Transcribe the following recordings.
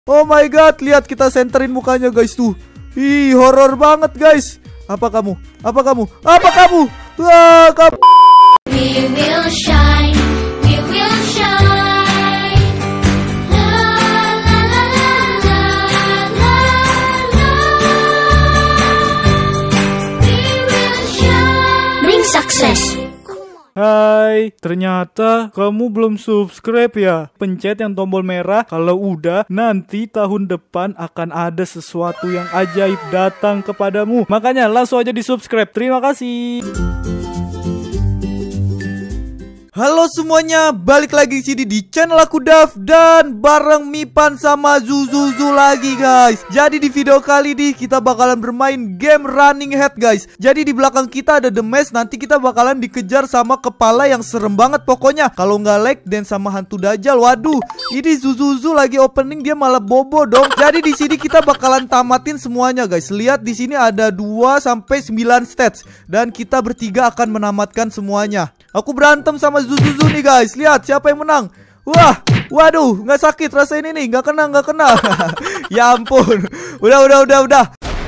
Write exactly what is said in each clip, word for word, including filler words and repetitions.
Oh my god, lihat kita senterin mukanya guys tuh. Ih, horor banget guys. Apa kamu? Apa kamu? Apa kamu? Wah, kamu. We will shine, we will shine. La la la la la la la. We will shine. Bring success. Hai, ternyata kamu belum subscribe ya? Pencet yang tombol merah. Kalau udah, nanti tahun depan akan ada sesuatu yang ajaib datang kepadamu. Makanya langsung aja di subscribe. Terima kasih. Halo semuanya, balik lagi sini di channel aku Dav. Dan bareng Mipan sama Zuzuzu lagi guys. Jadi di video kali ini kita bakalan bermain game Running Head guys. Jadi di belakang kita ada The Maze. Nanti kita bakalan dikejar sama kepala yang serem banget pokoknya. Kalau nggak lag dan sama hantu Dajjal. Waduh, ini Zuzuzu lagi opening dia malah bobo dong. Jadi di sini kita bakalan tamatin semuanya guys. Lihat di sini ada dua sampai sembilan stats. Dan kita bertiga akan menamatkan semuanya. Aku berantem sama Zuzuzu nih guys. Lihat siapa yang menang. Wah, waduh, nggak sakit rasain ini. Nggak kena, nggak kena. Ya ampun. Udah, udah, udah, udah.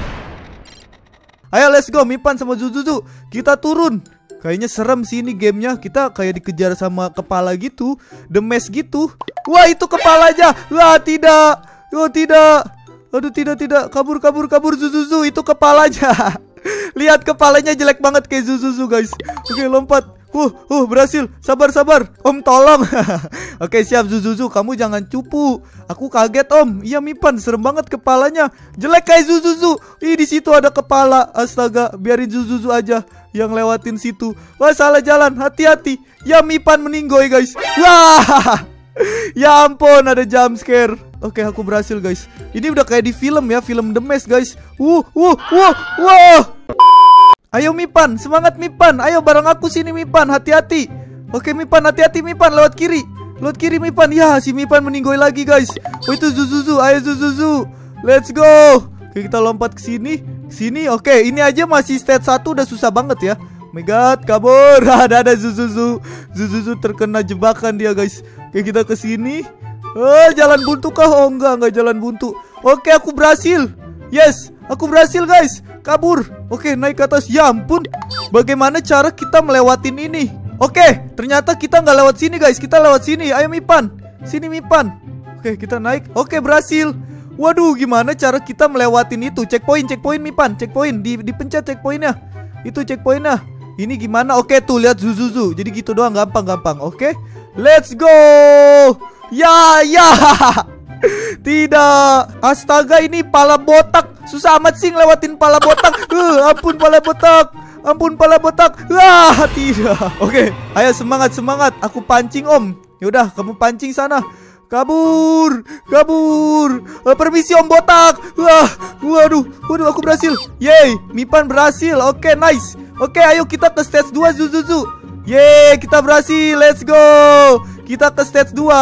Ayo let's go, Mipan sama Zuzuzu. Kita turun. Kayaknya serem sih ini gamenya. Kita kayak dikejar sama kepala gitu. The Maze gitu. Wah, itu kepala aja. Wah, tidak. Oh, tidak. Aduh, tidak, tidak. Kabur, kabur, kabur Zuzuzu. Itu kepalanya. Lihat kepalanya jelek banget kayak Zuzuzu guys. Oke, lompat. Uh, uh, berhasil. Sabar, sabar. Om, tolong. Oke, siap Zuzuzu. Kamu jangan cupu. Aku kaget, Om. Iya, Mipan. Serem banget kepalanya. Jelek kayak Zuzuzu. Ih, di situ ada kepala. Astaga, biarin Zuzuzu aja yang lewatin situ. Wah, salah jalan. Hati-hati. Ya, Mipan meninggoy, guys. Wah. Ya ampun, ada jump scare. Oke, aku berhasil, guys. Ini udah kayak di film ya, film The Maze, guys. Uh, uh, uh, wah. Ayo Mipan, semangat Mipan. Ayo bareng aku sini Mipan, hati-hati. Oke Mipan, hati-hati Mipan, lewat kiri. Lewat kiri Mipan. Ya, si Mipan meninggoy lagi guys. Oh itu Zuzuzu, ayo Zuzuzu. Let's go. Oke, kita lompat ke sini. Sini, oke, ini aja masih stage satu udah susah banget ya. Oh my god, kabur. Ada ada Zuzuzu. Zuzuzu terkena jebakan dia guys. Oke, kita ke sini. Oh, jalan buntu kah? Oh enggak, enggak jalan buntu. Oke, aku berhasil. Yes, aku berhasil guys. Kabur. Oke, naik ke atas. Ya ampun. Bagaimana cara kita melewatin ini? Oke, ternyata kita nggak lewat sini guys. Kita lewat sini. Ayo Mipan. Sini Mipan. Oke, kita naik. Oke, berhasil. Waduh, gimana cara kita melewatin itu? Checkpoint, checkpoint Mipan. Checkpoint. Di, dipencet checkpointnya. Itu checkpointnya. Ini gimana? Oke, tuh lihat Zuzuzu. Jadi gitu doang, gampang-gampang. Oke, let's go. Ya, ya. Tidak. Astaga, ini pala botak. Susah amat sih ngelewatin pala botak. uh, Ampun pala botak. Ampun pala botak. Wah, tidak. Oke, ayo semangat, semangat. Aku pancing Om. Yaudah, kamu pancing sana. Kabur. Kabur. uh, Permisi Om botak. Wah, waduh. Waduh, aku berhasil. Yeay, Mipan berhasil. Oke, nice. Oke, ayo kita ke stage dua Zuzuzu. Yeay, kita berhasil. Let's go. Kita ke stage dua.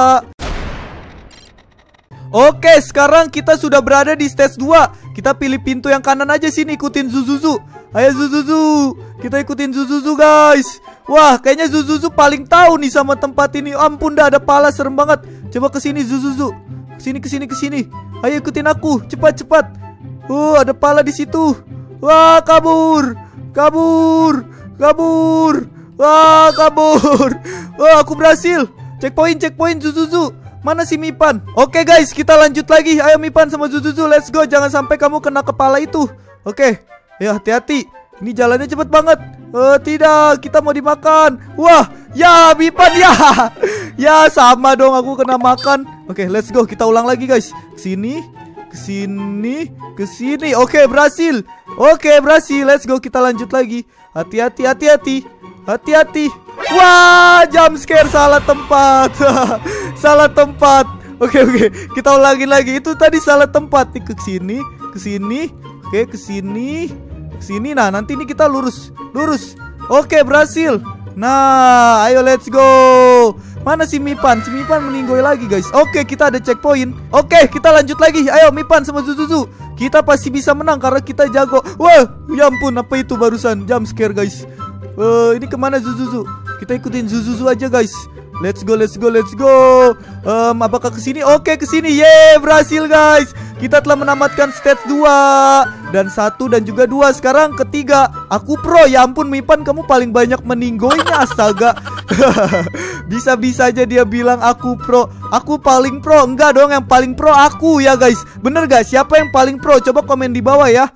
Oke, sekarang kita sudah berada di stage dua. Kita pilih pintu yang kanan aja sini, ikutin Zuzuzu. Ayo Zuzuzu. Kita ikutin Zuzuzu guys. Wah, kayaknya Zuzuzu paling tahu nih sama tempat ini. Ampun, dah ada pala serem banget. Coba ke sini Zuzuzu. Kesini, kesini, kesini. Ayo ikutin aku, cepat, cepat. Oh, ada pala di situ. Wah, kabur. Kabur. Kabur. Wah, kabur. Wah, aku berhasil. Checkpoint, checkpoint Zuzuzu. Mana si Mipan? Oke guys, kita lanjut lagi. Ayo Mipan sama Zuzuzu, let's go. Jangan sampai kamu kena kepala itu. Oke, ayo hati-hati. Ini jalannya cepet banget. Oh tidak, kita mau dimakan. Wah, ya Mipan ya. Ya sama dong, aku kena makan. Oke, let's go. Kita ulang lagi guys. Kesini, kesini, kesini. Oke, berhasil. Oke, berhasil. Let's go, kita lanjut lagi. Hati-hati, hati-hati. Hati-hati. Wah, jump scare, salah tempat. Salah tempat. Oke, oke. Kita ulangin lagi. Itu tadi salah tempat. Nih ke sini, ke sini. Oke, ke sini. Ke sini. Nah, nanti ini kita lurus. Lurus. Oke, berhasil. Nah, ayo let's go. Mana si Mipan? Si Mipan meninggoy lagi, guys. Oke, kita ada checkpoint. Oke, kita lanjut lagi. Ayo Mipan sama Zuzuzu. Kita pasti bisa menang karena kita jago. Wah, ya ampun, apa itu barusan? Jump scare, guys. Uh, ini kemana Zuzuzu? Kita ikutin Zuzuzu aja guys. Let's go, let's go, let's go. um, Apakah kesini? Oke, kesini. Yeay, berhasil guys. Kita telah menamatkan stage dua dan satu dan juga dua. Sekarang ketiga. Aku pro. Ya ampun Mipan, kamu paling banyak meninggoinya. Astaga. Bisa-bisa aja dia bilang aku pro. Aku paling pro. Enggak dong, yang paling pro aku ya guys. Bener gak? Siapa yang paling pro? Coba komen di bawah ya.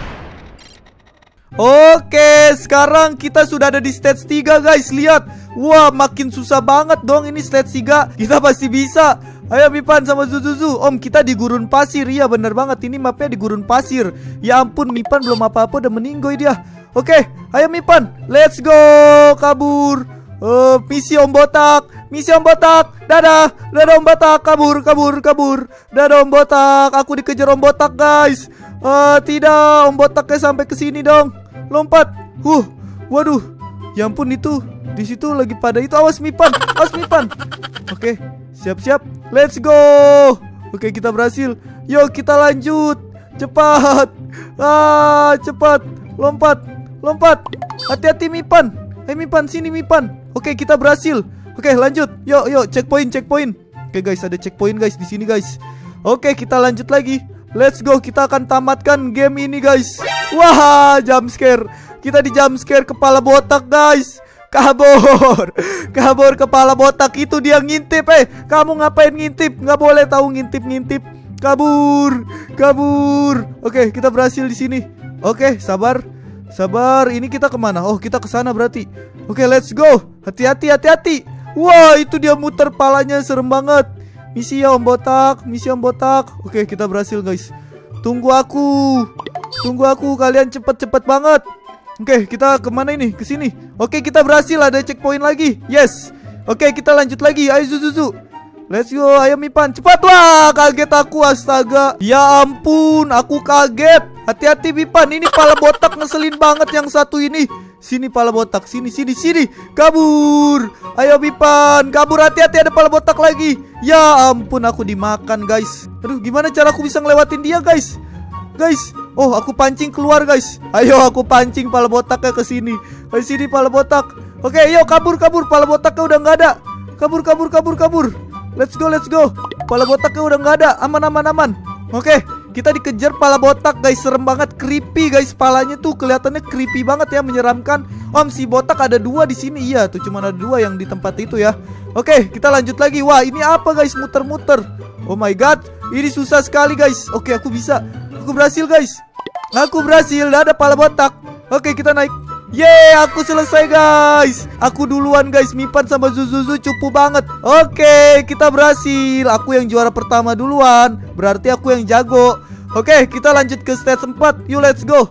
Oke, sekarang kita sudah ada di stage tiga guys. Lihat. Wah, makin susah banget dong ini stage tiga. Kita pasti bisa. Ayo Mipan sama Zuzuzu. Om, kita di gurun pasir. Iya bener banget, ini mapnya di gurun pasir. Ya ampun, Mipan belum apa-apa udah meninggoy dia. Oke, ayo Mipan, let's go. Kabur. uh, Misi Om Botak. Misi Om Botak. Dadah. Dadah Om Botak. Kabur, kabur, kabur. Dadah Om Botak. Aku dikejar Om Botak guys. uh, Tidak, Om Botaknya sampai ke sini dong. Lompat. Huh, waduh. Ya ampun, itu di situ lagi pada itu. Awas Mipan, awas Mipan. Oke, siap-siap. Let's go. Oke, kita berhasil. Yuk kita lanjut. Cepat. Ah, cepat. Lompat, lompat. Hati-hati Mipan. Eh Mipan, sini Mipan. Oke, kita berhasil. Oke, lanjut. Yuk, yuk, checkpoint, checkpoint. Oke guys, ada checkpoint guys di sini guys. Oke, kita lanjut lagi. Let's go, kita akan tamatkan game ini guys. Wah, jump scare. Kita di jump scare kepala botak guys. Kabur. Kabur kepala botak itu, dia ngintip. Eh, kamu ngapain ngintip? Nggak boleh tahu ngintip-ngintip. Kabur. Kabur. Oke, kita berhasil di sini. Oke, sabar. Sabar, ini kita kemana? Oh, kita ke sana berarti. Oke, let's go. Hati-hati, hati-hati. Wah, itu dia muter palanya, serem banget. Misi ya Om Botak, misi Om Botak. Oke, kita berhasil guys. Tunggu aku. Tunggu aku, kalian cepet-cepet banget. Oke, kita kemana ini? Kesini. Oke, kita berhasil, ada checkpoint lagi. Yes. Oke, kita lanjut lagi. Ayo Zuzuzu. Let's go, ayo Mipan. Cepat, wah, kaget aku, astaga. Ya ampun, aku kaget. Hati-hati Mipan, ini pala botak ngeselin banget yang satu ini. Sini pala botak, sini, sini, sini. Kabur. Ayo Mipan, kabur, hati-hati, ada pala botak lagi. Ya ampun, aku dimakan guys. Aduh, gimana cara aku bisa ngelewatin dia guys? Guys, oh aku pancing keluar guys. Ayo aku pancing pala botaknya ke sini. Ke sini pala botak. Oke, yuk kabur, kabur. Pala botaknya udah nggak ada. Kabur, kabur, kabur, kabur. Let's go, let's go. Pala botaknya udah nggak ada. Aman, aman, aman. Oke, kita dikejar pala botak guys. Serem banget, creepy guys. Palanya tuh kelihatannya creepy banget ya, menyeramkan. Om, si botak ada dua di sini. Iya, tuh cuma ada dua yang di tempat itu ya. Oke, kita lanjut lagi. Wah, ini apa guys? Muter-muter. Oh my god, ini susah sekali guys. Oke, aku bisa. Aku berhasil guys. Aku berhasil, ada pala botak. Oke, kita naik. Yeay, aku selesai guys. Aku duluan guys. Mipan sama Zuzuzu cupu banget. Oke, kita berhasil. Aku yang juara pertama duluan. Berarti aku yang jago. Oke, kita lanjut ke stage empat. Yuk, let's go.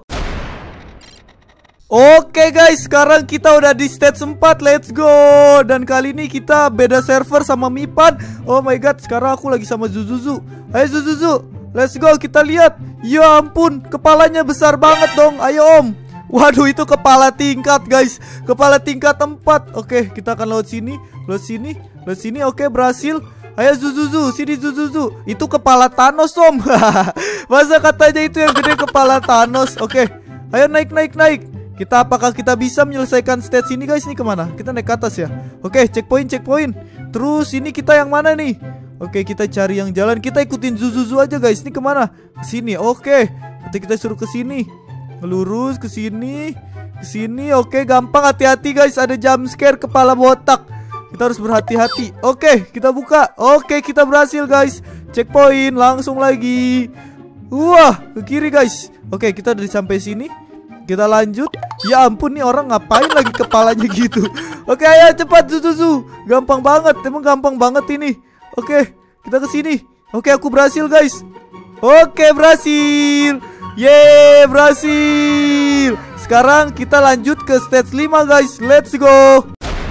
Oke guys, sekarang kita udah di stage empat. Let's go. Dan kali ini kita beda server sama Mipan. Oh my god, sekarang aku lagi sama Zuzuzu. Ayo Zuzuzu, let's go, kita lihat. Ya ampun, kepalanya besar banget dong. Ayo Om. Waduh, itu kepala tingkat guys. Kepala tingkat empat. Oke, kita akan lewat sini. Lewat sini, lewat sini. Oke, berhasil. Ayo Zuzuzu, sini Zuzuzu. Itu kepala Thanos Om. Masa katanya itu yang gede kepala Thanos. Oke, ayo naik, naik, naik. Kita apakah kita bisa menyelesaikan stage ini guys? Ini kemana? Kita naik ke atas ya. Oke, checkpoint, checkpoint. Terus ini kita yang mana nih? Oke, kita cari yang jalan. Kita ikutin Zuzuzu aja guys. Ini kemana? Ke sini. Oke, nanti kita suruh ke sini. Lurus ke sini. Ke sini. Oke, gampang. Hati-hati guys, ada jump scare kepala botak. Kita harus berhati-hati. Oke, kita buka. Oke, kita berhasil guys. Checkpoint, langsung lagi. Wah, ke kiri guys. Oke, kita udah sampai sini. Kita lanjut. Ya ampun, nih orang ngapain lagi kepalanya gitu. Oke, ayo cepat Zuzuzu. Gampang banget, emang gampang banget ini. Oke, kita ke sini. Oke, aku berhasil guys. Oke, berhasil. Yeay, berhasil. Sekarang kita lanjut ke stage lima guys. Let's go.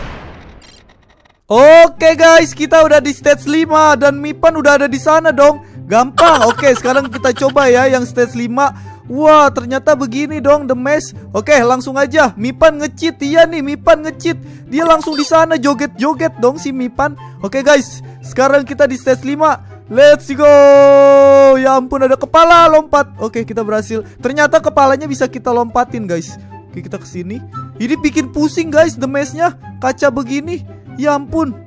Oke guys, kita udah di stage lima dan Mipan udah ada di sana dong. Gampang. Oke, sekarang kita coba ya yang stage lima. Wah, ternyata begini dong the mess. Oke, langsung aja. Mipan nge-cheat. Iya nih, Mipan nge-cheat. Dia langsung di sana joget-joget dong si Mipan. Oke guys, sekarang kita di stage lima. Let's go. Ya ampun, ada kepala lompat. Oke, kita berhasil. Ternyata kepalanya bisa kita lompatin guys. Oke, kita ke sini. Ini bikin pusing guys the mess-nya. Kaca begini. Ya ampun.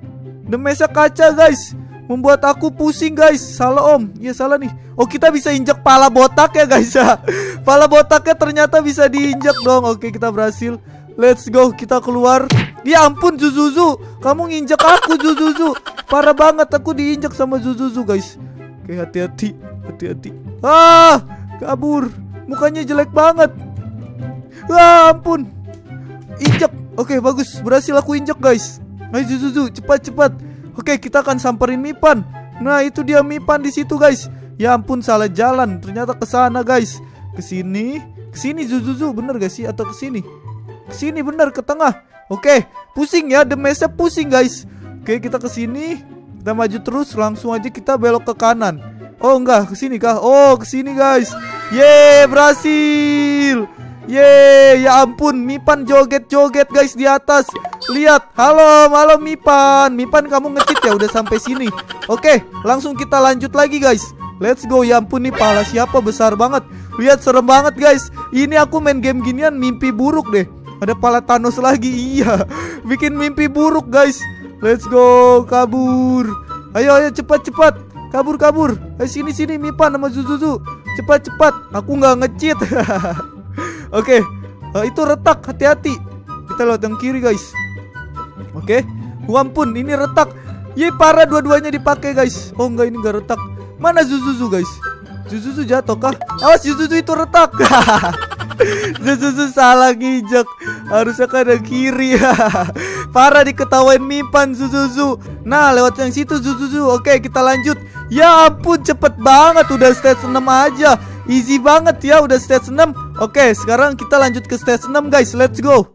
The mesa kaca guys, membuat aku pusing guys. Salah om, iya salah nih. Oh kita bisa injak pala botak ya guys ya. Pala botaknya ternyata bisa diinjak dong. Oke kita berhasil. Let's go, kita keluar. Ya ampun Zuzuzu, kamu nginjak aku Zuzuzu. Parah banget aku diinjak sama Zuzuzu guys. Oke hati-hati, hati-hati. Ah, kabur. Mukanya jelek banget. Ah ampun. Injak. Oke bagus, berhasil aku injak guys. Ayo Zuzuzu, cepat-cepat. Oke kita akan samperin Mipan. Nah itu dia Mipan di situ guys. Ya ampun salah jalan. Ternyata ke sana guys. Ke sini, ke sini Zuzuzu, bener gak sih atau ke sini? Ke sini bener, ke tengah. Oke, pusing ya, The Maze-nya pusing guys. Oke kita ke sini. Kita maju terus, langsung aja kita belok ke kanan. Oh enggak, ke sini kah? Oh ke sini guys. Yeay, berhasil. Yeay, ya ampun, Mipan joget-joget guys di atas. Lihat, halo, halo Mipan. Mipan kamu nge-cheat ya, udah sampai sini. Oke, langsung kita lanjut lagi guys. Let's go, ya ampun nih pala siapa besar banget. Lihat serem banget guys. Ini aku main game ginian mimpi buruk deh. Ada pala Thanos lagi, iya. Bikin mimpi buruk guys. Let's go, kabur. Ayo, ayo, cepat-cepat. Kabur, kabur. Ayo sini, sini Mipan sama Zuzuzu. Cepat-cepat, aku nggak nge-cheat. Oke, uh, itu retak, hati-hati. Kita lihat yang kiri guys. Oke, oh, ampun, ini retak. Ye, parah dua-duanya dipakai guys. Oh enggak, ini nggak retak. Mana Zuzuzu guys? Zuzuzu jatuh kah? Awas, Zuzuzu itu retak. Zuzuzu salah nginjek. Harusnya kan yang kiri. Parah diketawain Mipan Zuzuzu. Nah lewat yang situ Zuzuzu. Oke kita lanjut. Ya ampun cepet banget, udah stage enam aja. Easy banget ya, udah stage enam. Oke, sekarang kita lanjut ke stage enam guys. Let's go.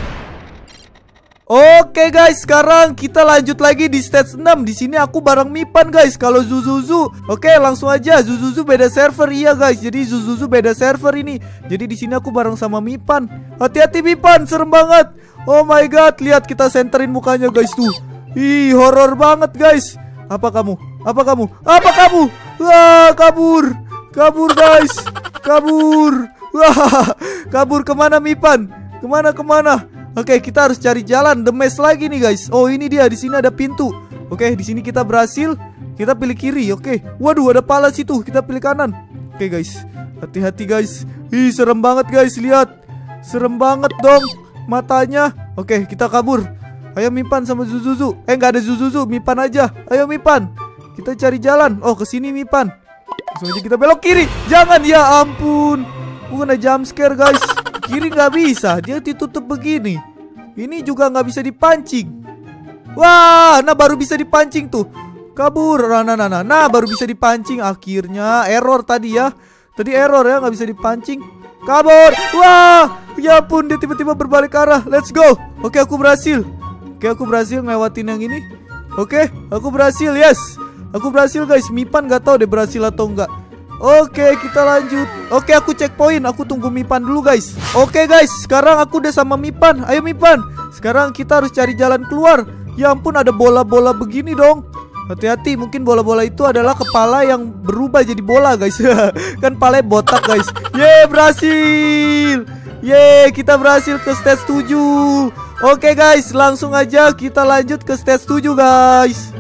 Oke guys, sekarang kita lanjut lagi di stage enam. Di sini aku bareng Mipan guys. Kalau Zuzuzu, oke langsung aja. Zuzuzu beda server iya guys. Jadi Zuzuzu beda server ini. Jadi di sini aku bareng sama Mipan. Hati-hati Mipan, serem banget. Oh my god, lihat kita senterin mukanya guys tuh. Ih, horor banget guys. Apa kamu? Apa kamu? Apa kamu? Wah, kabur. Kabur guys, kabur. Wah, kabur kemana Mipan? Kemana kemana? Oke, kita harus cari jalan The Maze lagi nih guys. Oh ini dia, di sini ada pintu. Oke, di sini kita berhasil. Kita pilih kiri. Oke, waduh ada pala situ. Kita pilih kanan. Oke guys, hati-hati guys. Ih serem banget guys, lihat. Serem banget dong matanya. Oke, kita kabur. Ayo Mipan sama Zuzuzu. Eh nggak ada Zuzuzu, Mipan aja. Ayo Mipan, kita cari jalan. Oh kesini Mipan. Langsung aja kita belok kiri. Jangan, ya ampun. Aku kena jump scare guys. Kiri nggak bisa, dia ditutup begini. Ini juga nggak bisa dipancing. Wah, nah baru bisa dipancing tuh. Kabur, nah nah nah nah, nah baru bisa dipancing. Akhirnya error tadi ya. Tadi error ya, nggak bisa dipancing. Kabur, wah, ya ampun dia tiba-tiba berbalik arah. Let's go. Oke aku berhasil. Oke aku berhasil ngelewatin yang ini. Oke, aku berhasil, yes. Aku berhasil guys. Mipan nggak tahu deh berhasil atau enggak. Oke kita lanjut. Oke aku checkpoint. Aku tunggu Mipan dulu guys. Oke guys, sekarang aku udah sama Mipan. Ayo Mipan, sekarang kita harus cari jalan keluar. Ya ampun ada bola-bola begini dong. Hati-hati, mungkin bola-bola itu adalah kepala yang berubah jadi bola guys. Kan palanya botak guys. Yeay berhasil. Yeay kita berhasil ke stage tujuh. Oke guys, langsung aja kita lanjut ke stage tujuh guys.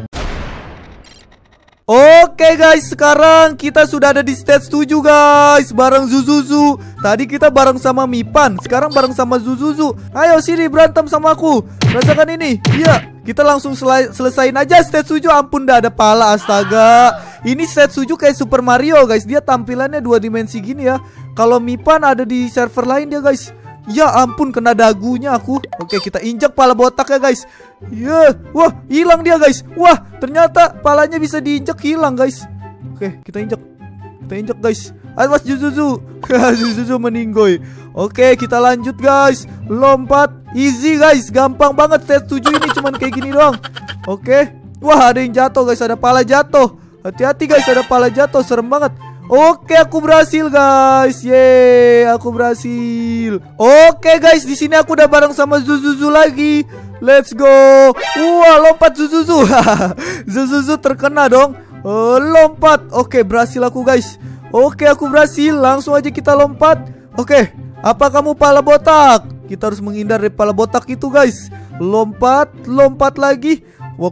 Oke guys, sekarang kita sudah ada di stage tujuh guys. Bareng Zuzuzu. Tadi kita bareng sama Mipan, sekarang bareng sama Zuzuzu. Ayo sini berantem sama aku. Rasakan ini. Iya, kita langsung selesain aja stage tujuh. Ampun dah ada pala, astaga. Ini stage tujuh kayak Super Mario guys. Dia tampilannya dua dimensi gini ya. Kalau Mipan ada di server lain dia guys. Ya ampun kena dagunya aku. Oke kita injak pala botak ya guys. Ya, wah hilang dia guys. Wah ternyata palanya bisa diinjak hilang guys. Oke kita injak. Kita injak guys. Awas Zuzuzu. Zuzuzu meninggoy. Oke kita lanjut guys. Lompat easy guys. Gampang banget stage tujuh ini, cuman kayak gini doang. Oke. Wah ada yang jatuh guys. Ada pala jatuh. Hati-hati guys, ada pala jatuh. Serem banget. Oke, aku berhasil guys. Yeay, aku berhasil. Oke guys, di sini aku udah bareng sama Zuzuzu lagi. Let's go. Wah, lompat Zuzuzu. Zuzuzu terkena dong. uh, Lompat. Oke, berhasil aku guys. Oke, aku berhasil. Langsung aja kita lompat. Oke, apa kamu pala botak? Kita harus menghindar dari pala botak itu guys. Lompat, lompat lagi. Oke,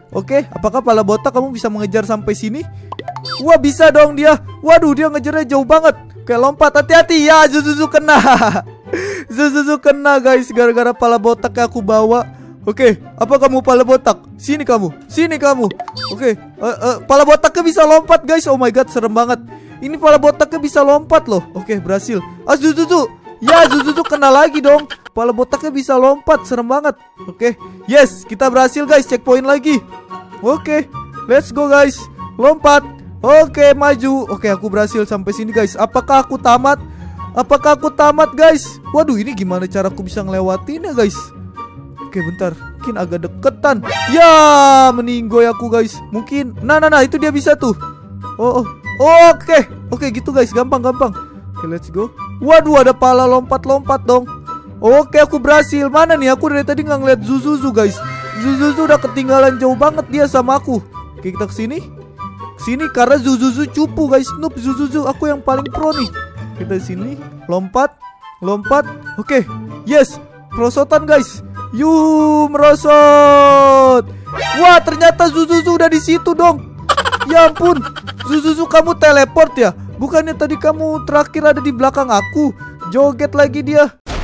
Oke, apakah pala botak kamu bisa mengejar sampai sini? Wah, bisa dong dia. Waduh, dia ngejarnya jauh banget. Oke, lompat, hati-hati. Ya, Zuzuzu kena. Zuzuzu kena guys, gara-gara pala botak yang aku bawa. Oke, apa kamu pala botak? Sini kamu, sini kamu. Oke, uh, uh, pala botaknya bisa lompat guys. Oh my god, serem banget. Ini pala botaknya bisa lompat loh. Oke, berhasil. Ah, Zuzuzu. Ya, Zuzuzu kena lagi dong. Pala botaknya bisa lompat, serem banget. Oke, yes, kita berhasil guys, checkpoint lagi. Oke, let's go guys. Lompat. Oke, maju. Oke, aku berhasil sampai sini guys. Apakah aku tamat? Apakah aku tamat guys? Waduh, ini gimana cara aku bisa ngelewatinnya guys? Oke, bentar. Mungkin agak deketan. Ya, meninggoy aku guys. Mungkin. Nah, nah, nah, itu dia bisa tuh. Oh, oh. Oh, oke. Oke, gitu guys. Gampang, gampang. Oke, let's go. Waduh, ada pala lompat-lompat dong. Oke, aku berhasil. Mana nih? Aku dari tadi nggak ngeliat Zuzuzu guys. Zuzuzu udah ketinggalan jauh banget dia sama aku. Oke, kita kesini. Kesini karena Zuzuzu cupu guys. Noob Zuzuzu. Aku yang paling pro nih. Kita sini. Lompat. Lompat. Oke. Yes. Perosotan guys. Yuk, merosot. Wah, ternyata Zuzuzu udah di situ dong. Ya ampun, Zuzuzu kamu teleport ya? Bukannya tadi kamu terakhir ada di belakang aku? Joget lagi dia.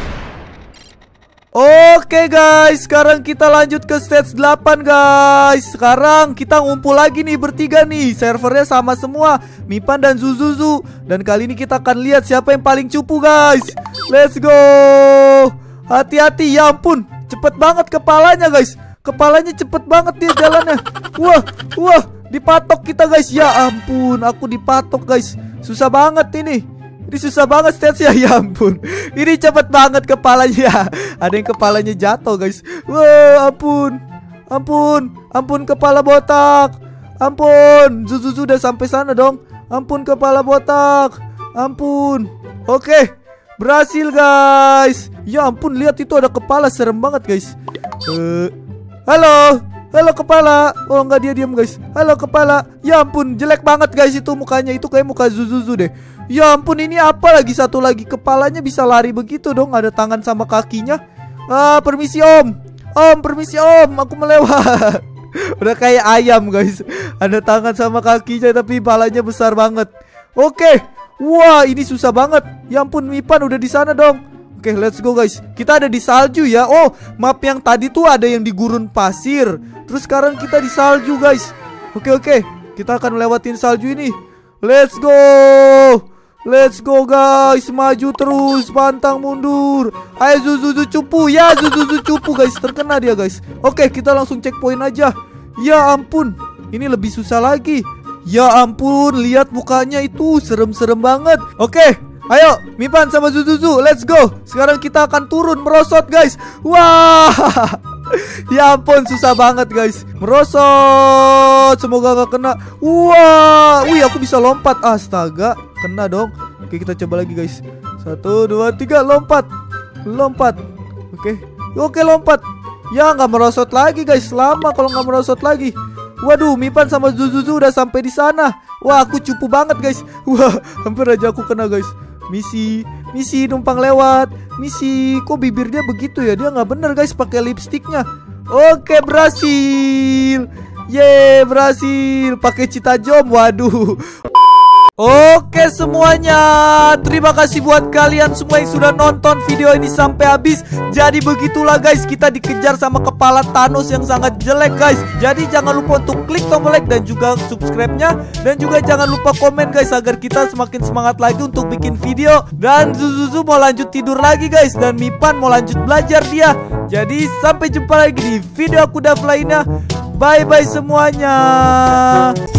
Oke guys, sekarang kita lanjut ke stage delapan guys. Sekarang kita ngumpul lagi nih bertiga nih. Servernya sama semua, Mipan dan Zuzuzu. Dan kali ini kita akan lihat siapa yang paling cupu guys. Let's go. Hati-hati, ya ampun. Cepet banget kepalanya guys. Kepalanya cepet banget dia jalannya. Wah, wah, dipatok kita guys. Ya ampun, aku dipatok guys. Susah banget ini. Ini susah banget stage-nya. Ya ampun, ini cepet banget kepalanya. Ada yang kepalanya jatuh guys. Wah, ampun. Ampun, ampun kepala botak. Ampun, Zuzuzu udah sampai sana dong. Ampun kepala botak. Ampun. Oke, berhasil guys. Ya ampun, lihat itu ada kepala, serem banget guys. uh, Halo, halo kepala. Oh enggak, dia diam guys. Halo kepala. Ya ampun, jelek banget guys itu mukanya. Itu kayak muka Zuzuzu deh. Ya ampun, ini apa lagi? Satu lagi kepalanya bisa lari begitu dong. Ada tangan sama kakinya. Ah, permisi om. Om, permisi om, aku melewat. Udah kayak ayam guys. Ada tangan sama kakinya tapi kepalanya besar banget. Oke. Wah, ini susah banget. Ya ampun, Mipan udah di sana dong. Oke, let's go guys. Kita ada di salju ya. Oh, map yang tadi tuh ada yang di gurun pasir. Terus sekarang kita di salju guys. Oke, oke. Kita akan lewatin salju ini. Let's go. Let's go guys. Maju terus, pantang mundur. Ayo Zuzuzu cupu. Ya, Zuzuzu cupu guys. Terkena dia guys. Oke, kita langsung checkpoint aja. Ya ampun, ini lebih susah lagi. Ya ampun, lihat mukanya itu serem-serem banget. Oke, ayo Mipan sama Zuzuzu, let's go. Sekarang kita akan turun merosot guys. Wah. Ya ampun, susah banget guys. Merosot. Semoga gak kena. Wah. Wih, aku bisa lompat. Astaga, kena dong. Oke, kita coba lagi guys. Satu, dua, tiga, lompat. Lompat. Oke. Oke, lompat. Ya, gak merosot lagi guys. Lama kalau gak merosot lagi. Waduh, Mipan sama Zuzuzu udah sampai di sana. Wah, aku cupu banget guys. Wah, hampir aja aku kena guys. Misi, misi numpang lewat. Misi, kok bibir dia begitu ya? Dia nggak bener guys pakai lipstiknya. Oke, berhasil. Yeay, berhasil. Pakai Citajom. Waduh. Oke semuanya, terima kasih buat kalian semua yang sudah nonton video ini sampai habis. Jadi begitulah guys, kita dikejar sama kepala Thanos yang sangat jelek guys. Jadi jangan lupa untuk klik tombol like dan juga subscribe-nya. Dan juga jangan lupa komen guys, agar kita semakin semangat lagi untuk bikin video. Dan Zuzuzu mau lanjut tidur lagi guys. Dan Mipan mau lanjut belajar dia. Jadi sampai jumpa lagi di video aku Daf lainnya. Bye bye semuanya.